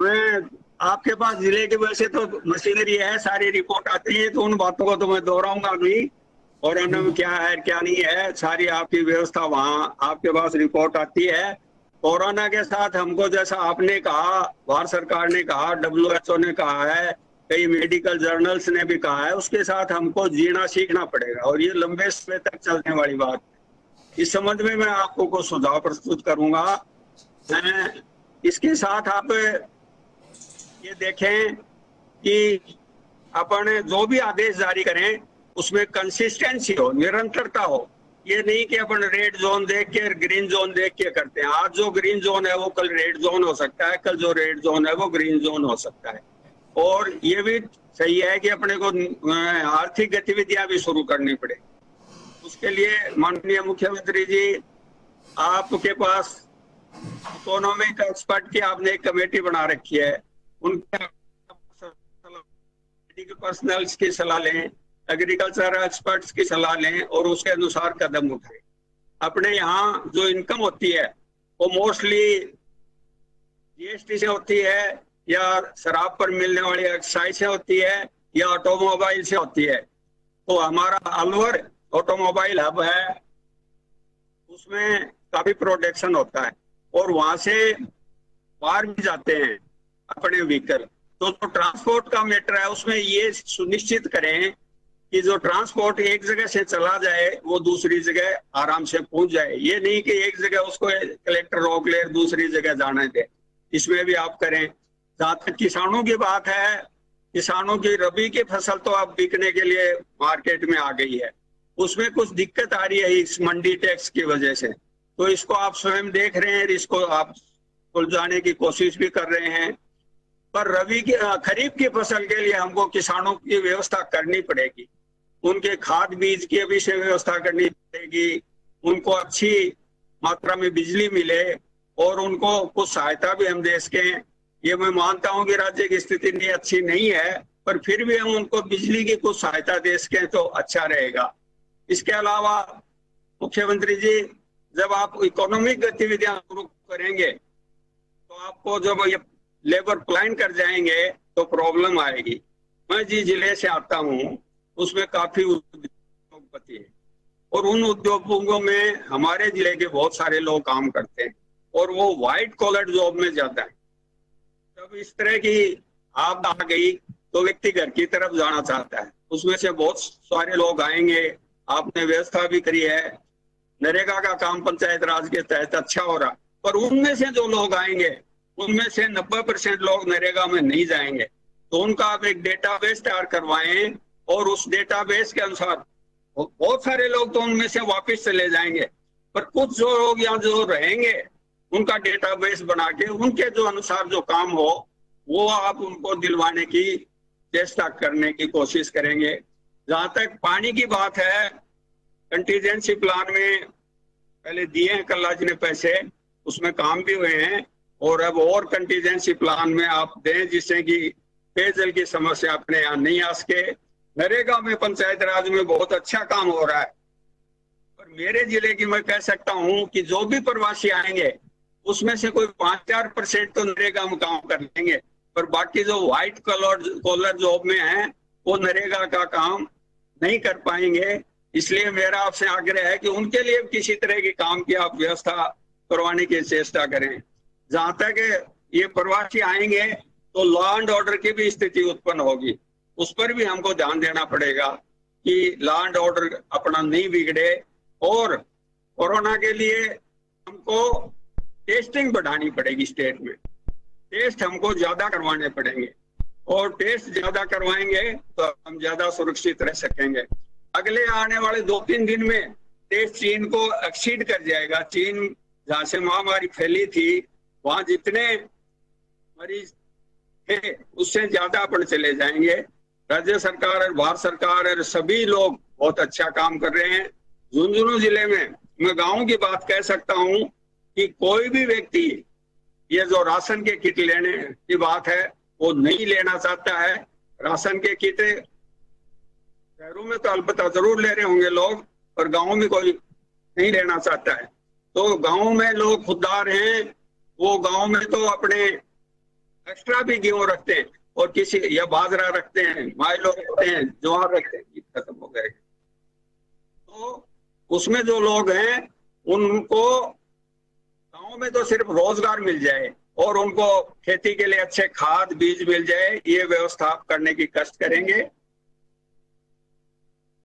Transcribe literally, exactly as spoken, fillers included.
मैं आपके पास जिले की वजह से तो मशीनरी है, सारी रिपोर्ट आती है, तो उन बातों को तो मैं दोहराऊंगा नहीं। कोरोना में क्या है क्या नहीं है, सारी आपकी व्यवस्था वहाँ आपके पास रिपोर्ट आती है। कोरोना के साथ हमको, जैसा आपने कहा, भारत सरकार ने कहा, डब्ल्यू एच ओ ने कहा है, कई मेडिकल जर्नल्स ने भी कहा है, उसके साथ हमको जीना सीखना पड़ेगा और ये लंबे समय तक चलने वाली बात है। इस संबंध में मैं आपको कुछ सुझाव प्रस्तुत करूंगा। मैं इसके साथ आप ये देखें कि अपन जो भी आदेश जारी करें उसमें कंसिस्टेंसी हो, निरंतरता हो। ये नहीं कि अपन रेड जोन देख के ग्रीन जोन देख के करते हैं। आज जो ग्रीन जोन है वो कल रेड जोन हो सकता है, कल जो रेड जोन है वो ग्रीन जोन हो सकता है। और ये भी सही है कि अपने को आर्थिक गतिविधियां भी शुरू करनी पड़े। उसके लिए माननीय मुख्यमंत्री जी, आपके पास इकोनॉमिक एक्सपर्ट की आपने एक कमेटी बना रखी है, उनके पर्सनल्स की सलाह लें, एग्रीकल्चर एक्सपर्ट्स की सलाह लें और उसके अनुसार कदम उठाएं। अपने यहाँ जो इनकम होती है वो मोस्टली जी एस टी से होती है, या शराब पर मिलने वाली एक्साइज से होती है, या ऑटोमोबाइल से होती है। तो हमारा अलवर ऑटोमोबाइल हब है, उसमें काफी प्रोडक्शन होता है और वहां से बाहर भी जाते हैं अपने व्हीकल। तो जो ट्रांसपोर्ट का मैटर है उसमें ये सुनिश्चित करें कि जो ट्रांसपोर्ट एक जगह से चला जाए वो दूसरी जगह आराम से पहुंच जाए। ये नहीं कि एक जगह उसको कलेक्टर रोक ले, दूसरी जगह जाने दे। इसमें भी आप करें। जहां तक किसानों की बात है, किसानों की रबी की फसल तो अब बिकने के लिए मार्केट में आ गई है, उसमें कुछ दिक्कत आ रही है इस मंडी टैक्स की वजह से। तो इसको आप स्वयं देख रहे हैं, इसको आप सुलझाने की कोशिश भी कर रहे हैं। पर रबी की खरीफ की फसल के लिए हमको किसानों की व्यवस्था करनी पड़ेगी। उनके खाद बीज की अभी से व्यवस्था करनी पड़ेगी, उनको अच्छी मात्रा में बिजली मिले और उनको कुछ सहायता भी हम दे सकें। ये मैं मानता हूं कि राज्य की स्थिति नहीं अच्छी नहीं है, पर फिर भी हम उनको बिजली की कुछ सहायता दे सकें तो अच्छा रहेगा। इसके अलावा मुख्यमंत्री जी, जब आप इकोनॉमिक गतिविधियां शुरू करेंगे तो आपको जब ये लेबर प्लान कर जाएंगे तो प्रॉब्लम आएगी। मैं जिस जिले से आता हूँ उसमें काफी उद्योगपति है और उन उद्योगों में हमारे जिले के बहुत सारे लोग काम करते हैं और वो व्हाइट कॉलर जॉब में जाता है। जब इस तरह की आपदा आ गई तो व्यक्ति घर की तरफ जाना चाहता है। उसमें से बहुत सारे लोग आएंगे, आपने व्यवस्था भी करी है, नरेगा का काम पंचायत राज के तहत अच्छा हो रहा, पर उनमें से जो लोग आएंगे उनमें से नब्बे परसेंट लोग नरेगा में नहीं जाएंगे। तो उनका आप एक डेटाबेस तैयार करवाएं और उस डेटाबेस के अनुसार बहुत सारे लोग तो उनमें से वापस चले जाएंगे, पर कुछ जो लोग यहाँ जो रहेंगे उनका डेटाबेस बना के उनके जो अनुसार जो काम हो वो आप उनको दिलवाने की चेष्टा करने की कोशिश करेंगे। जहां तक पानी की बात है, कंटीजेंसी प्लान में पहले दिए हैं कल्ला जी ने पैसे, उसमें काम भी हुए हैं और अब और कंटीजेंसी प्लान में आप दें जिससे कि पेयजल की समस्या अपने यहाँ नहीं आ सके। नरेगा में पंचायत राज में बहुत अच्छा काम हो रहा है, पर मेरे जिले की मैं कह सकता हूँ कि जो भी प्रवासी आएंगे उसमें से कोई पांच चार परसेंट तो नरेगा में काम कर लेंगे, पर बाकी जो व्हाइट कॉलर कॉलर जॉब में है वो नरेगा का काम नहीं कर पाएंगे। इसलिए मेरा आपसे आग्रह है कि उनके लिए किसी तरह की काम की आप व्यवस्था करवाने की चेष्टा करें। जहां तक ये प्रवासी आएंगे तो लॉ एंड ऑर्डर की भी स्थिति उत्पन्न होगी, उस पर भी हमको ध्यान देना पड़ेगा कि लॉ एंड ऑर्डर अपना नहीं बिगड़े। और कोरोना के लिए हमको टेस्टिंग बढ़ानी पड़ेगी, स्टेट में टेस्ट हमको ज्यादा करवाने पड़ेंगे और टेस्ट ज्यादा करवाएंगे तो हम ज्यादा सुरक्षित रह सकेंगे। अगले आने वाले दो तीन दिन में टेस्ट चीन को एक्सीड कर जाएगा। चीन जहां से महामारी फैली थी वहां जितने मरीज थे उससे ज्यादा अपन चले जाएंगे। राज्य सरकार और भारत सरकार और सभी लोग बहुत अच्छा काम कर रहे हैं। झुंझुनू जिले में मैं गांव की बात कह सकता हूं कि कोई भी व्यक्ति ये जो राशन के किट लेने की बात है वो नहीं लेना चाहता है। राशन के किट शहरों में तो अलबत्ता जरूर ले रहे होंगे लोग, पर गांव में कोई नहीं लेना चाहता है। तो गांव में लोग खुददार हैं, वो गांव में तो अपने एक्स्ट्रा भी गेहूं रखते हैं और किसी या बाजरा रखते हैं, माइलो रखते हैं, ज्वार रखते हैं, ये खत्म हो गए। तो उसमें जो लोग हैं उनको गांव में तो सिर्फ रोजगार मिल जाए और उनको खेती के लिए अच्छे खाद बीज मिल जाए, ये व्यवस्था करने की कष्ट करेंगे।